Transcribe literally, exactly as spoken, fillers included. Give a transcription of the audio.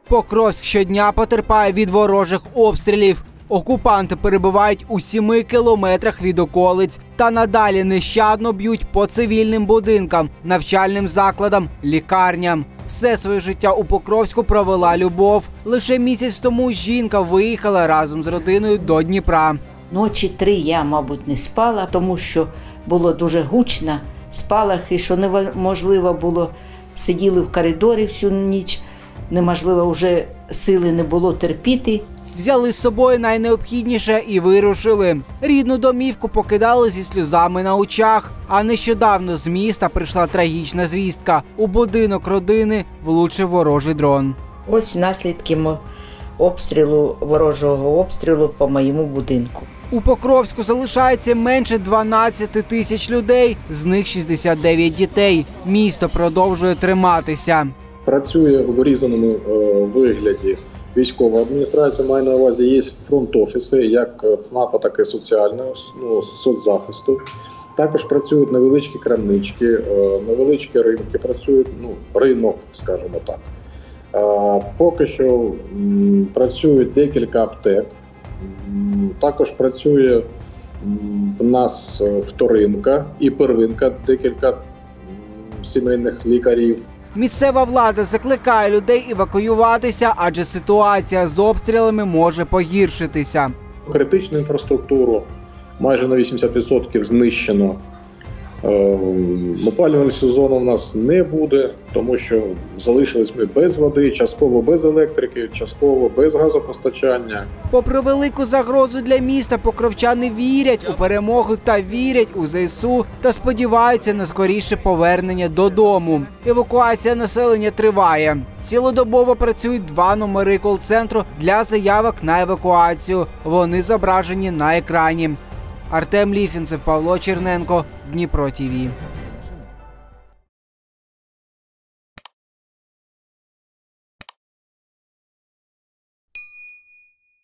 Покровськ щодня потерпає від ворожих обстрілів. Окупанти перебувають у сіми кілометрах від околиць та надалі нещадно б'ють по цивільним будинкам, навчальним закладам, лікарням. Все своє життя у Покровську провела Любов. Лише місяць тому жінка виїхала разом з родиною до Дніпра. Ночі три я, мабуть, не спала, тому що було дуже гучно, спалахи, що неможливо було. Сиділи в коридорі всю ніч, неможливо, вже сили не було терпіти. Взяли з собою найнеобхідніше і вирушили. Рідну домівку покидали зі сльозами на очах. А нещодавно з міста прийшла трагічна звістка. У будинок родини влучив ворожий дрон. Ось наслідки обстрілу, ворожого обстрілу по моєму будинку. У Покровську залишається менше дванадцяти тисяч людей, з них шістдесят дев'ять дітей. Місто продовжує триматися. Працює в урізаному вигляді військова адміністрація, має на увазі, є фронт-офіси, як ЦНАПа, так і соціального, ну, соцзахисту. Також працюють невеличкі крамнички, невеличкі ринки, працюють, ну, ринок, скажімо так. Поки що працюють декілька аптек, також працює в нас вторинка і первинка, декілька сімейних лікарів. Місцева влада закликає людей евакуюватися, адже ситуація з обстрілами може погіршитися. Критичну інфраструктуру майже на вісімдесят відсотків знищено. Опалювального сезону у нас не буде, тому що залишились ми без води, частково без електрики, частково без газопостачання. Попри велику загрозу для міста, покровчани вірять у перемогу та вірять у ЗСУ та сподіваються на скоріше повернення додому. Евакуація населення триває. Цілодобово працюють два номери кол-центру для заявок на евакуацію. Вони зображені на екрані. Артем Ліфінцев, Павло Черненко, Дніпро ТІВІ.